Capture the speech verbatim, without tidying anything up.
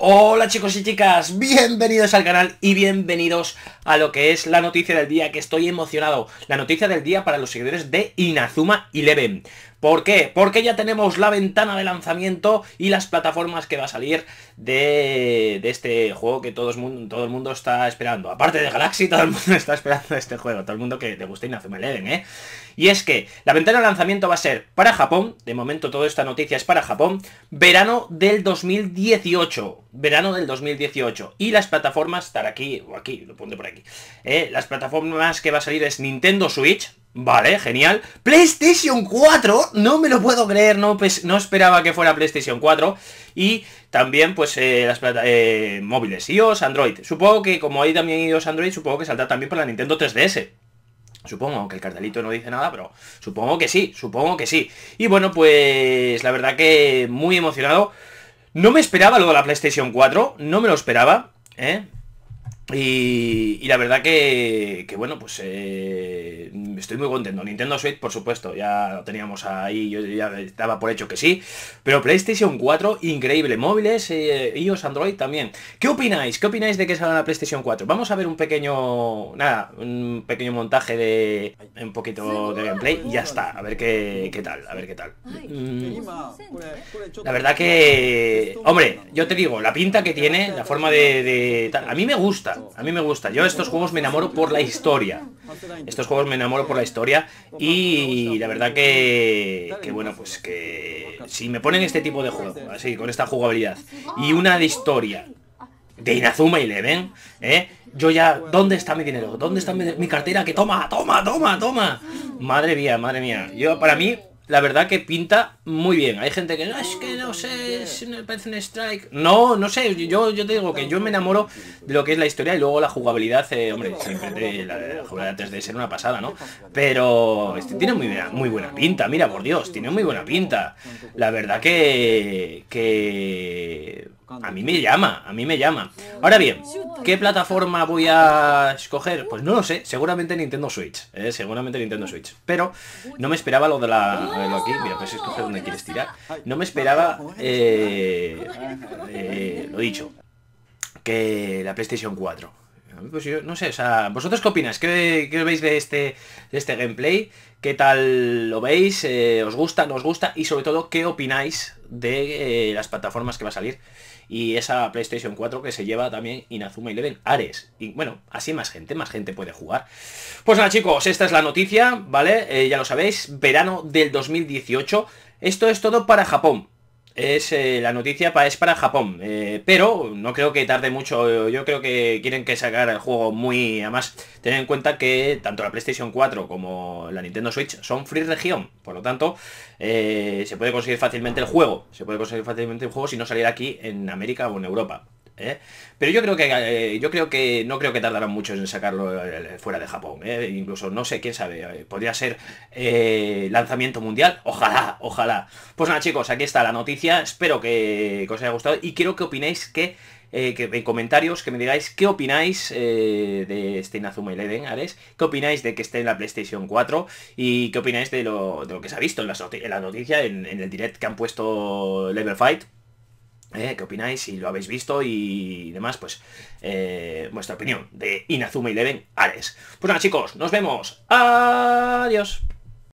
Hola chicos y chicas, bienvenidos al canal y bienvenidos a lo que es la noticia del día, que estoy emocionado. La noticia del día para los seguidores de Inazuma Eleven. ¿Por qué? Porque ya tenemos la ventana de lanzamiento y las plataformas que va a salir de, de este juego que todo el, mundo, todo el mundo está esperando. Aparte de Galaxy, todo el mundo está esperando este juego. Todo el mundo que le gusta Inazuma Eleven, ¿eh? Y es que la ventana de lanzamiento va a ser para Japón. De momento toda esta noticia es para Japón. Verano del dos mil dieciocho. Verano del dos mil dieciocho. Y las plataformas, estar aquí o aquí, lo pondré por aquí. ¿eh? Las plataformas que va a salir es Nintendo Switch. Vale, genial. PlayStation cuatro, no me lo puedo creer, no, pues, no esperaba que fuera PlayStation cuatro. Y también, pues, eh, las plata eh, móviles, iOS, Android. Supongo que, como hay también iOS, Android, supongo que saldrá también para la Nintendo tres D S. Supongo, aunque el cartelito no dice nada, pero supongo que sí, supongo que sí. Y bueno, pues, la verdad que muy emocionado. No me esperaba lo de la PlayStation cuatro, no me lo esperaba, ¿eh? Y, y la verdad que, que bueno, pues eh, estoy muy contento. Nintendo Switch, por supuesto, ya lo teníamos ahí, yo ya estaba por hecho que sí. Pero PlayStation cuatro, increíble. Móviles, eh, iOS, Android también. ¿Qué opináis? ¿Qué opináis de que salga la PlayStation cuatro? Vamos a ver un pequeño, nada, un pequeño montaje de un poquito de gameplay y ya está. A ver qué, qué tal, a ver qué tal. Mm, la verdad que, hombre, yo te digo, la pinta que tiene, la forma de, de tal, a mí me gusta. A mí me gusta. Yo estos juegos me enamoro por la historia. Estos juegos me enamoro por la historia. Y la verdad que... Que bueno, pues que... Si me ponen este tipo de juego, así, con esta jugabilidad, y una de historia de Inazuma Eleven, ¿eh? Yo ya... ¿Dónde está mi dinero? ¿Dónde está mi, mi cartera? Que toma, toma, toma, toma. Madre mía, madre mía. Yo, para mí... La verdad que pinta muy bien. Hay gente que no, es que no sé, es, me parece un strike. No, no sé, yo, yo te digo que yo me enamoro de lo que es la historia y luego la jugabilidad, eh, hombre, siempre de, la, la jugabilidad tres D es una pasada, ¿no? Pero este tiene muy buena, muy buena pinta, mira, por Dios, tiene muy buena pinta. La verdad que... que... A mí me llama, a mí me llama. Ahora bien, ¿qué plataforma voy a escoger? Pues no lo sé, seguramente Nintendo Switch, ¿eh? Seguramente Nintendo Switch. Pero no me esperaba lo de la... Lo aquí, mira, pues escoger donde quieres tirar. No me esperaba, eh, eh, lo dicho, que la PlayStation cuatro. Pues yo no sé, o sea, ¿vosotros qué opináis? ¿Qué, qué veis de este, de este gameplay? ¿Qué tal lo veis? Eh, ¿Os gusta? ¿No os gusta? Y sobre todo, ¿qué opináis de eh, las plataformas que va a salir? Y esa PlayStation cuatro que se lleva también Inazuma Eleven Ares. Y bueno, así más gente, más gente puede jugar. Pues nada chicos, esta es la noticia, ¿vale? Eh, ya lo sabéis, verano del dos mil dieciocho. Esto es todo para Japón. Es eh, la noticia pa, es para Japón, eh, pero no creo que tarde mucho. Yo creo que quieren que sacar el juego muy... Además, tener en cuenta que tanto la PlayStation cuatro como la Nintendo Switch son free región. Por lo tanto, eh, se puede conseguir fácilmente el juego. Se puede conseguir fácilmente el juego si no saliera aquí en América o en Europa. ¿Eh? Pero yo creo que eh, yo creo que no creo que tardarán mucho en sacarlo eh, fuera de Japón, ¿eh? Incluso no sé, quién sabe, eh, podría ser eh, lanzamiento mundial, ojalá, ojalá. Pues nada chicos, aquí está la noticia, espero que, que os haya gustado y quiero que opinéis que, eh, que en comentarios que me digáis qué opináis eh, de este Inazuma Eleven Ares, qué opináis de que esté en la PlayStation cuatro y qué opináis de lo, de lo que se ha visto en, las noti en la noticia, en, en el direct que han puesto Level Fight. ¿Eh? ¿Qué opináis? Si lo habéis visto y demás, pues eh, vuestra opinión de Inazuma Eleven Ares. Pues nada chicos, nos vemos. Adiós.